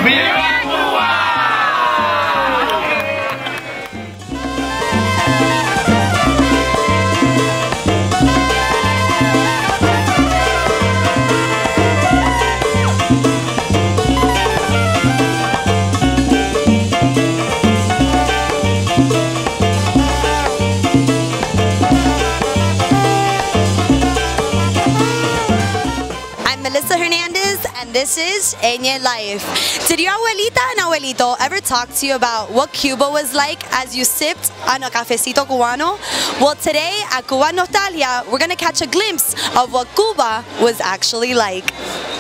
¡Viva Cuba! Melissa Hernandez, and this is Eñe Life. Did your abuelita and abuelito ever talk to you about what Cuba was like as you sipped on a cafecito cubano? Well, today at Cuba Nostalgia, we're going to catch a glimpse of what Cuba was actually like.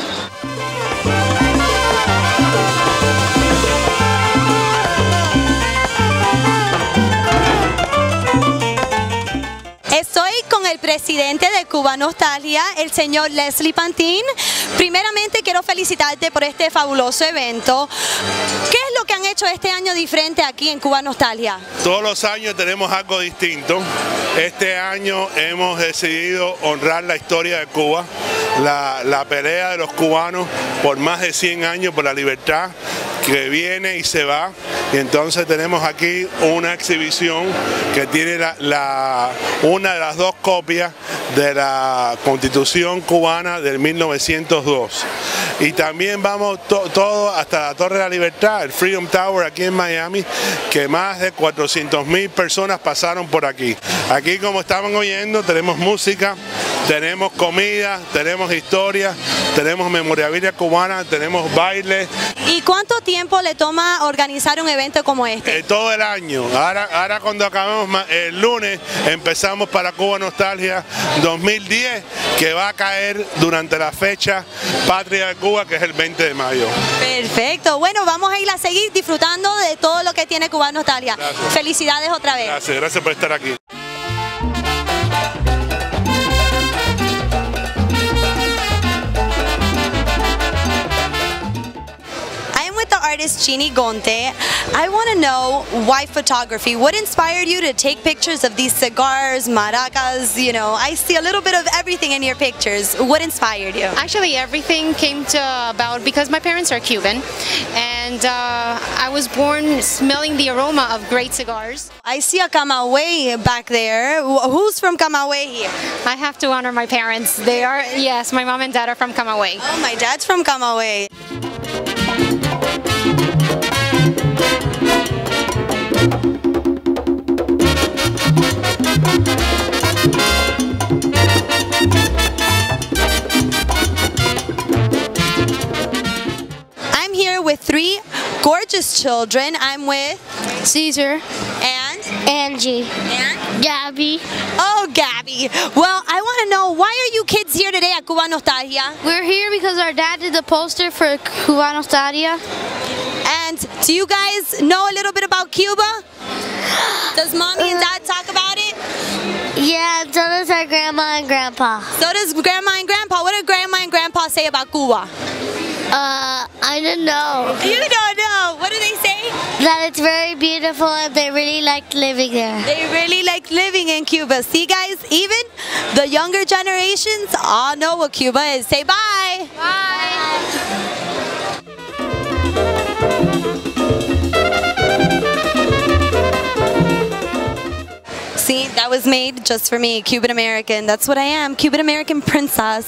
Estoy con el presidente de Cuba Nostalgia, el señor Leslie Pantin. Primeramente quiero felicitarte por este fabuloso evento. ¿Qué es lo que han hecho este año diferente aquí en Cuba Nostalgia? Todos los años tenemos algo distinto. Este año hemos decidido honrar la historia de Cuba, la pelea de los cubanos por más de 100 años por la libertad, que viene y se va. Y entonces tenemos aquí una exhibición que tiene una de las dos copias de la Constitución cubana del 1902. Y también vamos todo hasta la Torre de la Libertad, el Freedom Tower aquí en Miami, que más de 400.000 personas pasaron por aquí. Aquí, como estaban oyendo, tenemos música, tenemos comida, tenemos historia, tenemos memorabilia cubana, tenemos baile. ¿Y cuánto tiempo le toma organizar un evento como este? Todo el año. Ahora cuando acabemos el lunes, empezamos para Cuba Nostalgia 2010, que va a caer durante la fecha Patria de Cuba, que es el 20 de mayo. Perfecto. Bueno, vamos a ir a seguir disfrutando de todo lo que tiene Cuba Nostalgia. Gracias. Felicidades otra vez. Gracias por estar aquí. Artist Chini Gonte. I want to know why photography. What inspired you to take pictures of these cigars, maracas? You know, I see a little bit of everything in your pictures. What inspired you? Actually, everything came about because my parents are Cuban, and I was born smelling the aroma of great cigars. I see a Camagüey back there. Who's from Camagüey here? I have to honor my parents. They are, yes, my mom and dad are from Camagüey. Oh, my dad's from Camagüey. I'm here with three gorgeous children. I'm with Caesar and Angie and Gabby. Oh, Gabby. Well, I want to know, why are you kids here today at Cuba Nostalgia? We're here because our dad did the poster for Cuba Nostalgia. And do you guys know a little bit about Cuba? Does mommy and dad talk about it? Yeah, so does our grandma and grandpa. So does grandma and grandpa. What did grandma and grandpa say about Cuba? I don't know. You don't know. What do they say? That it's very beautiful and they really liked living there. They really like living in Cuba. See, guys, even the younger generations all know what Cuba is. Say bye. Bye. See, that was made just for me, Cuban American. That's what I am, Cuban American princess.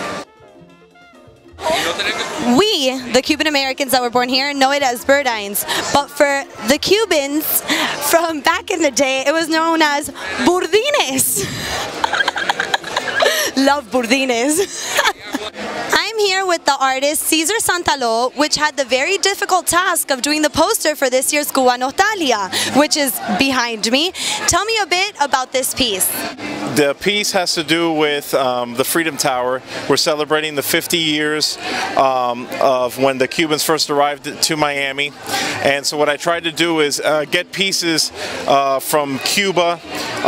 We, the Cuban Americans that were born here, know it as Burdines. But for the Cubans from back in the day, it was known as Burdines. Love Burdines. I'm here with the artist Cesar Santaló, which had the very difficult task of doing the poster for this year's Cuba Nostalgia, which is behind me. Tell me a bit about this piece. The piece has to do with the Freedom Tower. We're celebrating the 50 years of when the Cubans first arrived to Miami. And so what I tried to do is get pieces from Cuba,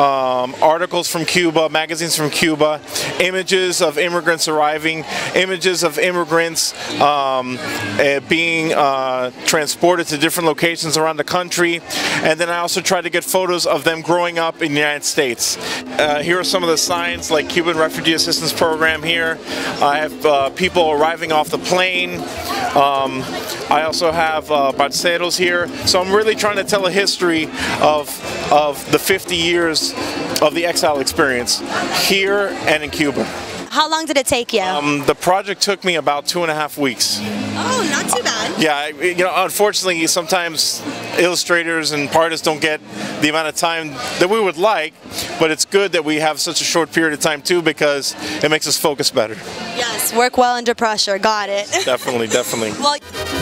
articles from Cuba, magazines from Cuba, images of immigrants arriving, images stories of immigrants being transported to different locations around the country, and then I also try to get photos of them growing up in the United States. Here are some of the signs, like Cuban Refugee Assistance Program here. I have people arriving off the plane. I also have parceros here. So I'm really trying to tell a history of the 50 years of the exile experience here and in Cuba. How long did it take you? The project took me about 2.5 weeks. Oh, not too bad. Yeah, you know, unfortunately, sometimes illustrators and artists don't get the amount of time that we would like, but it's good that we have such a short period of time too, because it makes us focus better. Yes, work well under pressure. Got it. Definitely, definitely. Well,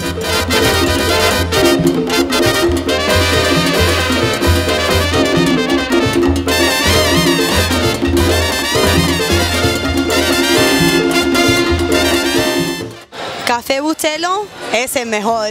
Café Bustelo es el mejor.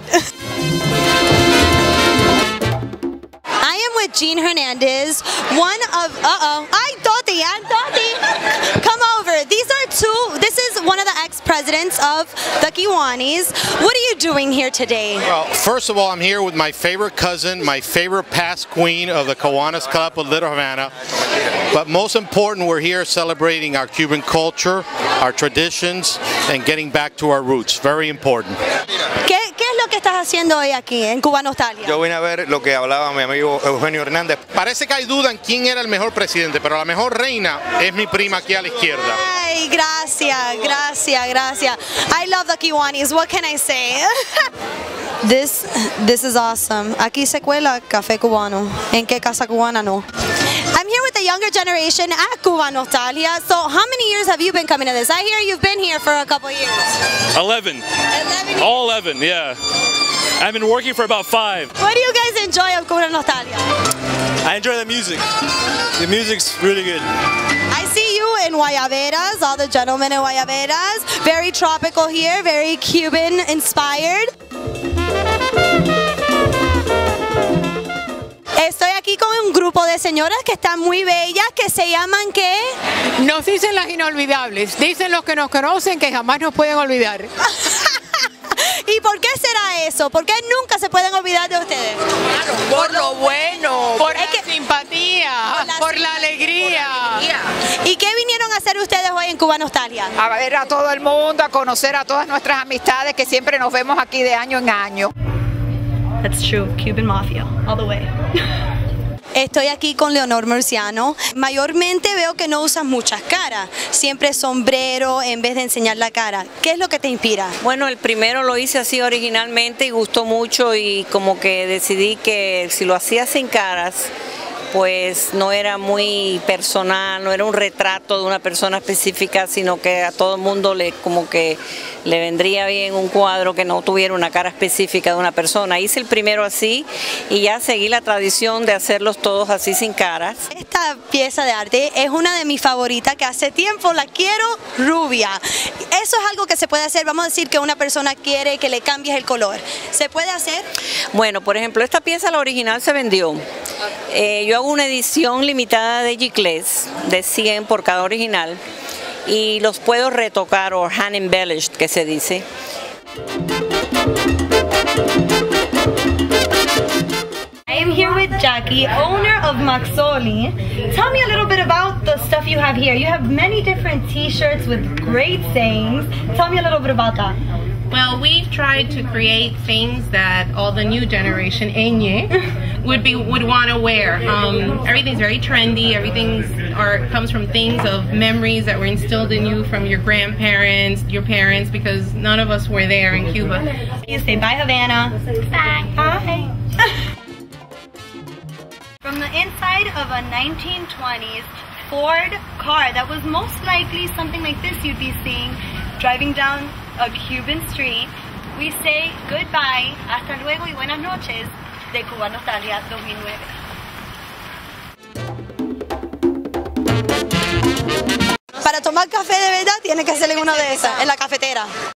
I am with Jean Hernandez, one of, ay, Toti, come over. This is one of the ex-presidents of the Kiwanis. What are you doing here today? Well, first of all, I'm here with my favorite cousin, my favorite past queen of the Kiwanis Club of Little Havana. But most important, we're here celebrating our Cuban culture, our traditions, and getting back to our roots. Very important. ¿Qué es lo que estás haciendo hoy aquí en Cuba Nostalgia? Yo vine a ver lo que hablaba mi amigo Eugenio Hernández. Parece que hay duda en quién era el mejor presidente, pero la mejor reina es mi prima aquí a la izquierda. Ay, gracias, gracias, gracias. I love the Kiwanis. What can I say? This is awesome. Aquí se cuela café cubano. ¿En qué casa cubana no? I'm here with the younger generation at Cuba Nostalgia. So how many years have you been coming to this? I hear you've been here for a couple years. 11. 11 years. All 11, yeah. I've been working for about 5. What do you guys enjoy of Cuba Nostalgia? I enjoy the music. The music's really good. I see you in Guayaberas, all the gentlemen in Guayaberas. Very tropical here, very Cuban inspired. Estoy aquí con un grupo de señoras que están muy bellas, que se llaman ¿qué? Nos dicen las inolvidables, dicen los que nos conocen que jamás nos pueden olvidar. ¿Y por qué será eso? ¿Por qué nunca se pueden olvidar de ustedes? Por lo bueno, por la que, simpatía, por la alegría. ¿Y qué vinieron a hacer ustedes hoy en Cuba Nostalgia? A ver a todo el mundo, a conocer a todas nuestras amistades que siempre nos vemos aquí de año en año. That's true, Cuban Mafia, all the way. Estoy aquí con Leonor Murciano. Mayormente veo que no usas muchas caras, siempre sombrero en vez de enseñar la cara. ¿Qué es lo que te inspira? Bueno, el primero lo hice así originalmente y gustó mucho, y como que decidí que si lo hacía sin caras, pues no era muy personal, no era un retrato de una persona específica, sino que a todo el mundo como que le vendría bien un cuadro que no tuviera una cara específica de una persona. Hice el primero así y ya seguí la tradición de hacerlos todos así sin caras. Esta pieza de arte es una de mis favoritas, que hace tiempo la quiero rubia. Eso es algo que se puede hacer. Vamos a decir que una persona quiere que le cambies el color. ¿Se puede hacer? Bueno, por ejemplo, esta pieza, la original, se vendió. Yo hago una edición limitada de Giclés de 100 por cada original y los puedo retocar, o hand embellished, que se dice. I am here with Jackie, owner of Maxoli. Tell me a little bit about the stuff you have here. You have many different t-shirts with great sayings. Tell me a little bit about that. Well, we've tried to create things that all the new generation, Eñe, would want to wear. Everything's very trendy. Comes from things of memories that were instilled in you from your grandparents, your parents, because none of us were there in Cuba. You say bye, Havana. Bye. Bye. From the inside of a 1920s Ford car that was most likely something like this you'd be seeing driving down a Cuban street, we say goodbye, hasta luego y buenas noches de Cuba Nostalgia 2009. Para tomar café de verdad tiene que ser en una de esas, en la cafetera.